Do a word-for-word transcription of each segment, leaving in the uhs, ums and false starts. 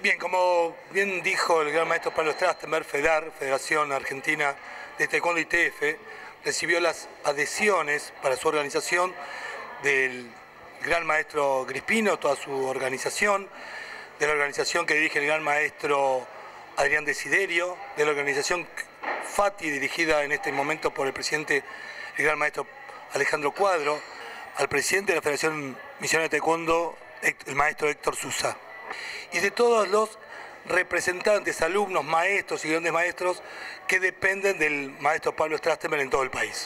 Bien, como bien dijo el gran maestro Pablo Strastenberg, FEDAR, Federación Argentina de Taekwondo I T F, recibió las adhesiones para su organización del gran maestro Grispino, toda su organización, de la organización que dirige el gran maestro Adrián Desiderio, de la organización FATI, dirigida en este momento por el presidente, el gran maestro Alejandro Cuadro, al presidente de la Federación Misionera de Taekwondo, el maestro Héctor Sousá, y de todos los representantes, alumnos, maestros y grandes maestros que dependen del maestro Pablo Strastenberg en todo el país.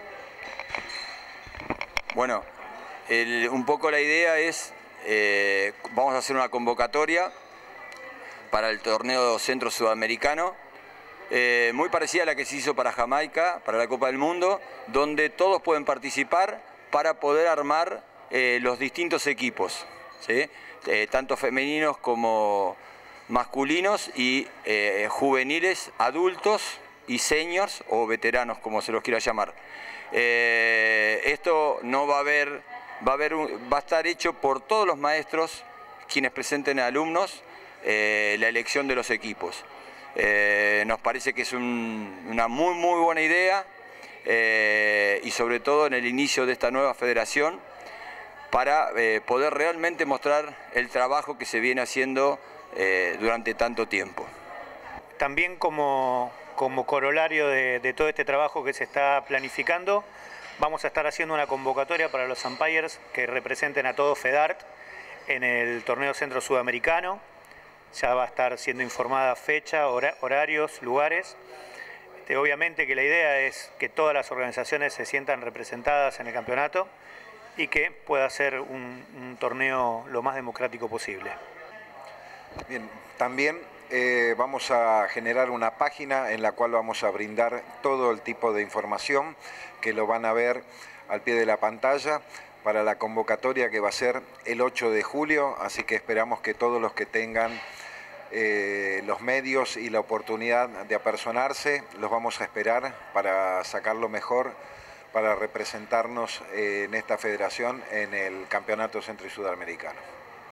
Bueno, el, un poco la idea es, eh, vamos a hacer una convocatoria para el torneo Centro Sudamericano, eh, muy parecida a la que se hizo para Jamaica, para la Copa del Mundo, donde todos pueden participar para poder armar eh, los distintos equipos, ¿sí? eh, tanto femeninos como masculinos y eh, juveniles, adultos y seniors o veteranos, como se los quiera llamar. Eh, esto no va a haber, va a haber un, va a estar hecho por todos los maestros quienes presenten a alumnos eh, la elección de los equipos. Eh, nos parece que es un, una muy muy buena idea eh, y sobre todo en el inicio de esta nueva federación para eh, poder realmente mostrar el trabajo que se viene haciendo eh, durante tanto tiempo. También como, como corolario de, de todo este trabajo que se está planificando, vamos a estar haciendo una convocatoria para los umpires que representen a todo FEDART en el torneo Centro Sudamericano. Ya va a estar siendo informada fecha, hora, horarios, lugares. Este, obviamente que la idea es que todas las organizaciones se sientan representadas en el campeonato y que pueda ser un, un torneo lo más democrático posible. Bien, también eh, vamos a generar una página en la cual vamos a brindar todo el tipo de información que lo van a ver al pie de la pantalla para la convocatoria que va a ser el ocho de julio, así que esperamos que todos los que tengan eh, los medios y la oportunidad de apersonarse, los vamos a esperar para sacarlo mejor, para representarnos en esta federación en el Campeonato Centro y Sudamericano.